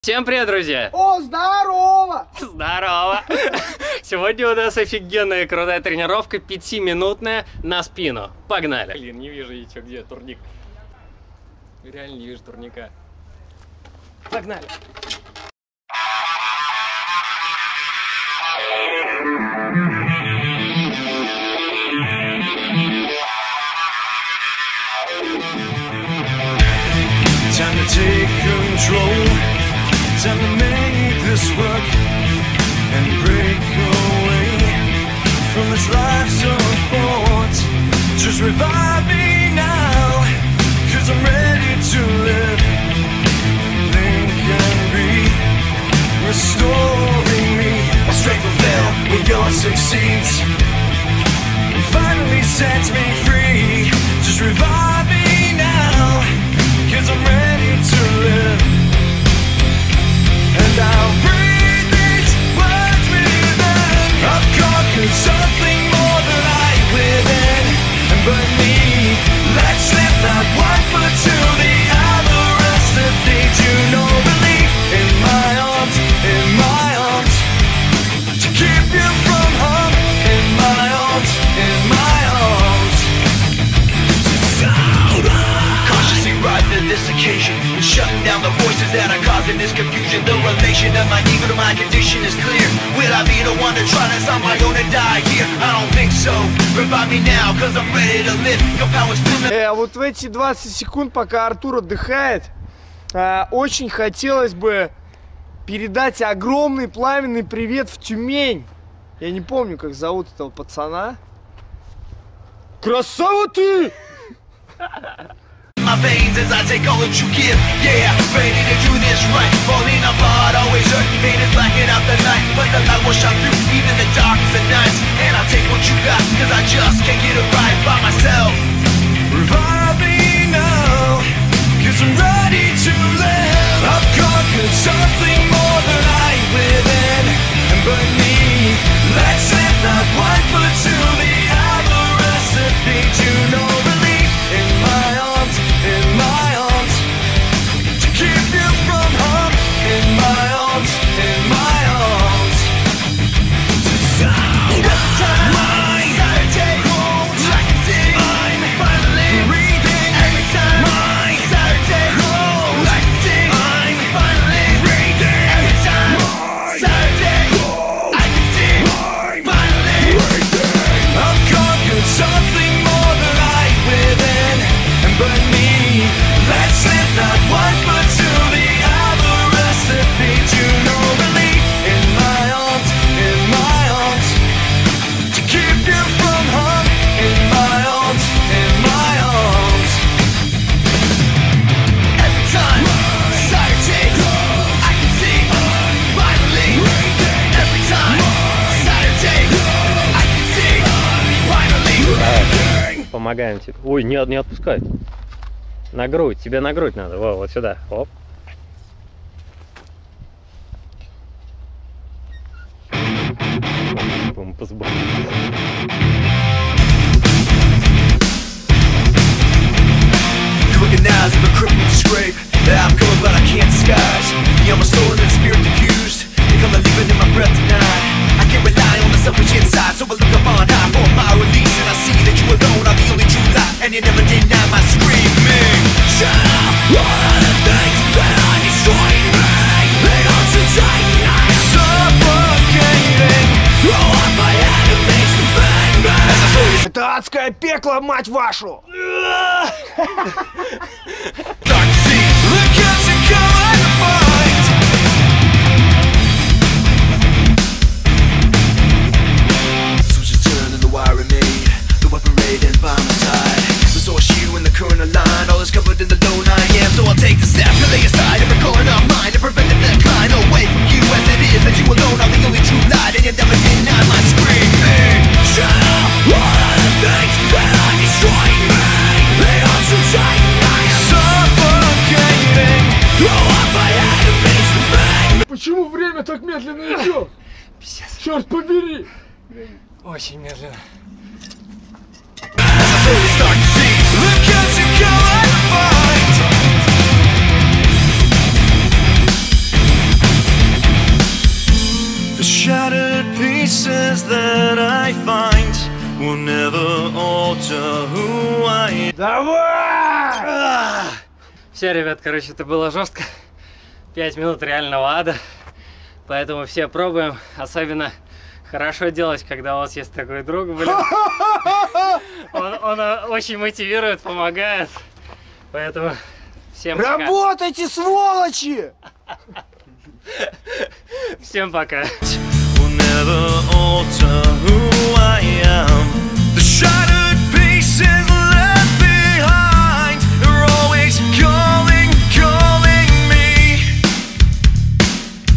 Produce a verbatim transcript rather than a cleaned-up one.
Всем привет, друзья! О, здорово! Здорово! Сегодня у нас офигенная крутая тренировка, пятиминутная на спину. Погнали! Блин, не вижу ничего, где турник. Реально не вижу турника. Погнали! Time to take control. Time to make this work and break away from this life's support. Just revive me now, cause I'm ready to live. Think and breathe, restoring me. My strength will fail when yours succeeds. Finally sets me free. Just revive me now, cause I'm ready to live. And I'll breathe these words within. I've conquered something more than light within and beneath. Let's lift that one foot to the other. Rest of things you know, believe in my arms, in my arms, to keep you from harm. In my arms, in my arms, to sound. Cautiously ride to this occasion, shutting down the voices that are causing this confusion. The relation of my ego to my condition is clear. Will I be the one to try this on my own and die here? I don't think so. Revive me now, cause I'm ready to live. Your power's feeling. Э, вот в эти двадцать секунд, пока Артур отдыхает, э, очень хотелось бы передать огромный пламенный привет в Тюмень. Я не помню, как зовут этого пацана. Красава ты! My veins as I take all that you give. Yeah, ready to do this right. Falling apart, always hurt. Pain is blacking out the night, but the light will shine through even the darkest of nights. And I'll take what you got, cause I just can't get it right by myself. Revive me now, cause I'm ready to live. I've conquered something more than light within and beneath. Let's lift that one foot to the other. Recipe to know, believe in my arms, in my arms, to keep you from harm. In my arms, in my arms, to sound mine. Take hold like a thing. I'm finally breathing every time. Mine. Take hold like a thing. I'm finally breathing every time. Take hold like a thing. I'm finally breathing. I've conquered something more than light within and beneath. Let's lift that one foot to the other. Recipe to know, believe in my arms, in my arms, to keep you from harm. In my arms, in my arms. Every time Saturday, I can see finally. Every time Saturday, I can see finally. Помогаем тебе. Ой, не, не отпускай. На грудь, тебе на грудь надо. Во, вот сюда. Оп. Позбавь. You recognize I'm a crippled scrape that I'm going but I can't disguise. Yeah, my soul and the spirit diffused. They come and leaving in my breath tonight. I can't rely on the selfish inside, so I look up on high for my release. And I see that you alone are the only true light, and you never deny my screaming. Shut up, all of the things that are destroying me. They are so tight, I'm suffocating. Throw up my enemies to find me. Это адское пекло, мать вашу! Start to see the cancer come and fight. Switches turn and the wiring made. The weapon laid in by my side. The source you in the current line. All is covered in the lone I am. So I'll take the step to lay aside every corner of mine to prevent the decline away from you as it is that you alone are the only true light, and you never deny my screaming. Shut up, all of the things that are destroying me. They are so tight, I'm suffocating. Throw up my enemies to find. Почему время так медленно идет? Черт побери! Очень медленно. As I slowly start to see the cancer come and fight. choices that I find will never alter who I am. Давай! Все, ребят, короче, это было жестко. Пять минут реального ада. Поэтому все пробуем. Особенно хорошо делать, когда у вас есть такой друг, блин. Он, он очень мотивирует, помогает. Поэтому всем пока. Работайте, сволочи! Всем пока. Will never alter